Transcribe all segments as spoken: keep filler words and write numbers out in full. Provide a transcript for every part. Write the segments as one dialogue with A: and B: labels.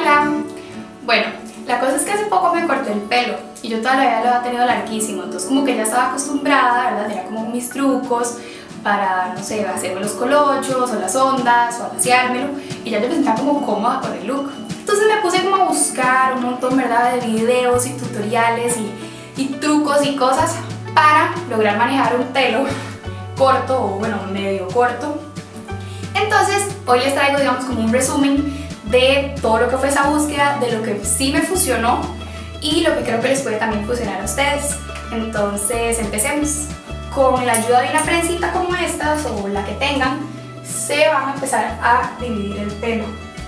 A: Hola. Bueno, la cosa es que hace poco me corté el pelo y yo todavía lo había tenido larguísimo, entonces como que ya estaba acostumbrada, ¿verdad? Era como mis trucos para, no sé, hacerme los colochos o las ondas o alaciármelo, y ya yo me sentía como cómoda con el look. Entonces me puse como a buscar un montón, ¿verdad?, de videos y tutoriales y, y trucos y cosas para lograr manejar un pelo corto o bueno, medio corto. Entonces hoy les traigo, digamos, como un resumen de todo lo que fue esa búsqueda, de lo que sí me funcionó y lo que creo que les puede también funcionar a ustedes. Entonces empecemos. Con la ayuda de una prensita como estas o la que tengan, se van a empezar a dividir el pelo.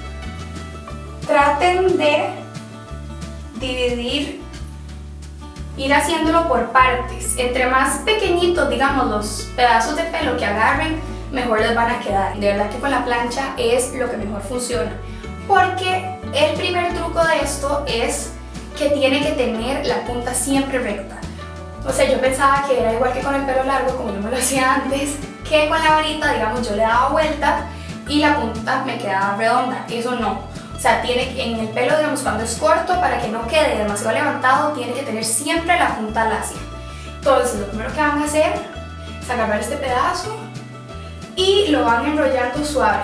A: Traten de dividir, ir haciéndolo por partes. Entre más pequeñitos, digamos, los pedazos de pelo que agarren, mejor les van a quedar. De verdad que con la plancha es lo que mejor funciona, porque el primer truco de esto es que tiene que tener la punta siempre recta. O sea, yo pensaba que era igual que con el pelo largo, como yo me lo hacía antes, que con la varita, digamos, yo le daba vuelta y la punta me quedaba redonda. Eso no. O sea, tiene que, en el pelo, digamos, cuando es corto, para que no quede demasiado levantado, tiene que tener siempre la punta lacia. Entonces, lo primero que van a hacer es agarrar este pedazo y lo van enrollando suave.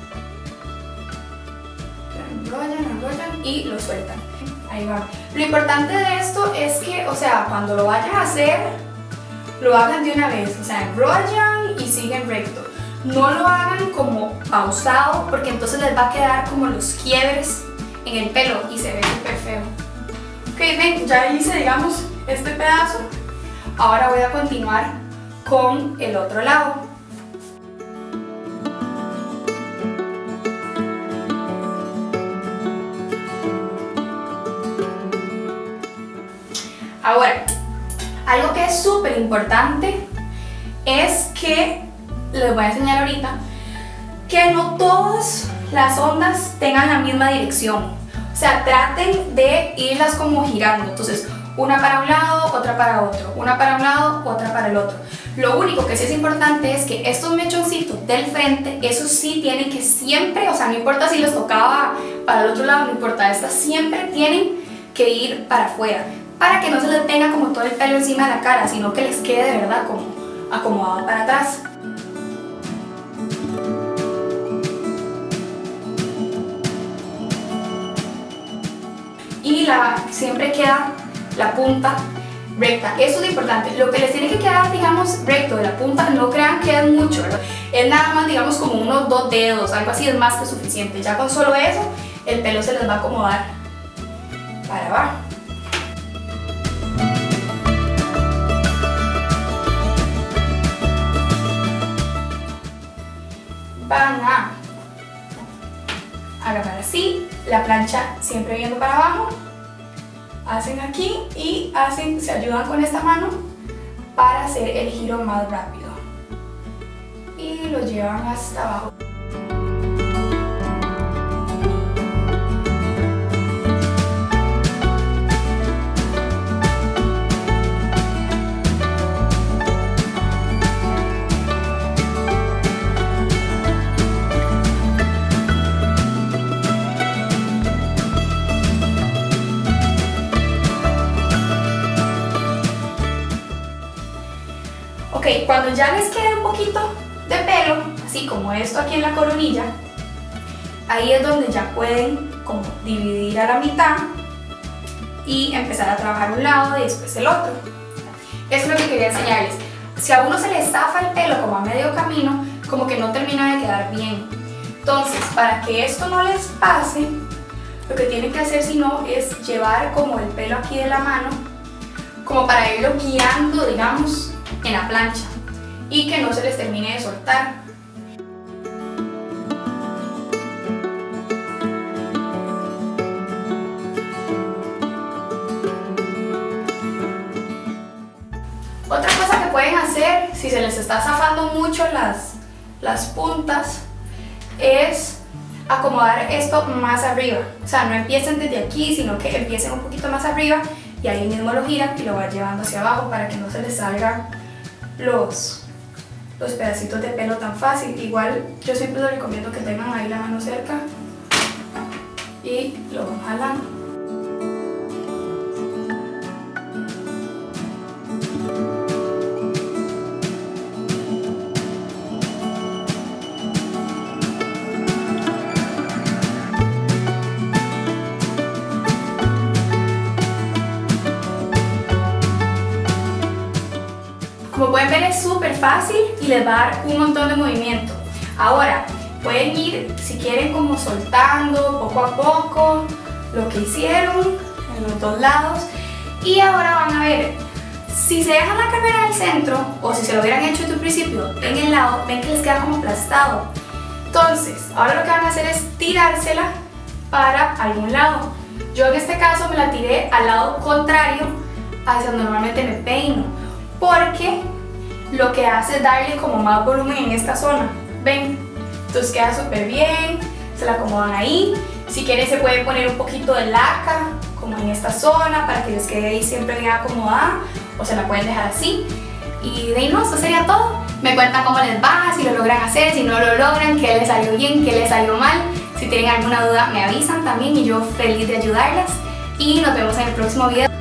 A: Enrollan, enrollan y lo sueltan. Ahí va. Lo importante de esto es que, o sea, cuando lo vayan a hacer, lo hagan de una vez. O sea, enrollan y siguen recto. No lo hagan como pausado, porque entonces les va a quedar como los quiebres en el pelo y se ve súper feo. Ok, ven, ya hice, digamos, este pedazo. Ahora voy a continuar con el otro lado. Ahora, algo que es súper importante es que, les voy a enseñar ahorita, que no todas las ondas tengan la misma dirección. O sea, traten de irlas como girando. Entonces, una para un lado, otra para otro, una para un lado, otra para el otro. Lo único que sí es importante es que estos mechoncitos del frente, esos sí tienen que siempre, o sea, no importa si les tocaba para el otro lado, no importa, estas siempre tienen que ir para afuera, para que no se les tenga como todo el pelo encima de la cara, sino que les quede de verdad como acomodado para atrás. Y la, siempre queda la punta recta, eso es importante. Lo que les tiene que quedar, digamos, recto de la punta, no crean que es mucho, ¿verdad? Es nada más, digamos, como unos dos dedos, algo así, es más que suficiente. Ya con solo eso, el pelo se les va a acomodar para abajo. Van a agarrar así, la plancha siempre viendo para abajo, hacen aquí y hacen, se ayudan con esta mano para hacer el giro más rápido y lo llevan hasta abajo. Ok, cuando ya les quede un poquito de pelo, así como esto aquí en la coronilla, ahí es donde ya pueden como dividir a la mitad y empezar a trabajar un lado y después el otro. Eso es lo que quería enseñarles. Si a uno se le zafa el pelo como a medio camino, como que no termina de quedar bien. Entonces, para que esto no les pase, lo que tienen que hacer si no es llevar como el pelo aquí de la mano, como para irlo guiando, digamos, en la plancha y que no se les termine de soltar. Otra cosa que pueden hacer si se les está zafando mucho las, las puntas es acomodar esto más arriba. O sea, no empiecen desde aquí, sino que empiecen un poquito más arriba y ahí mismo lo giran y lo van llevando hacia abajo para que no se les salgan los, los pedacitos de pelo tan fácil. Igual yo siempre les recomiendo que tengan ahí la mano cerca y lo vamos jalando. Como pueden ver, es súper fácil y les va a dar un montón de movimiento. Ahora, pueden ir, si quieren, como soltando poco a poco lo que hicieron en los dos lados. Y ahora van a ver, si se dejan la carrera en el centro, o si se lo hubieran hecho desde un principio en el lado, ven que les queda como aplastado. Entonces, ahora lo que van a hacer es tirársela para algún lado. Yo en este caso me la tiré al lado contrario hacia donde normalmente me peino, porque lo que hace es darle como más volumen en esta zona, ven, entonces queda súper bien, se la acomodan ahí. Si quieren se puede poner un poquito de laca como en esta zona para que les quede ahí siempre bien acomodada, o se la pueden dejar así. Y de ahí no, eso sería todo. Me cuentan cómo les va, si lo logran hacer, si no lo logran, qué les salió bien, qué les salió mal. Si tienen alguna duda me avisan también y yo feliz de ayudarlas. Y nos vemos en el próximo video.